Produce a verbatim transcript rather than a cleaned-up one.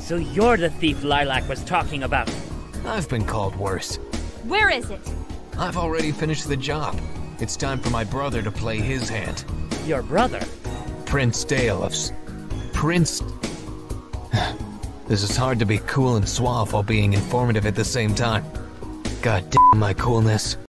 So you're the thief Lilac was talking about. I've been called worse. Where is it? I've already finished the job. It's time for my brother to play his hand. Your brother? Prince Dale of S- Prince... This is hard to be cool and suave while being informative at the same time. God damn my coolness.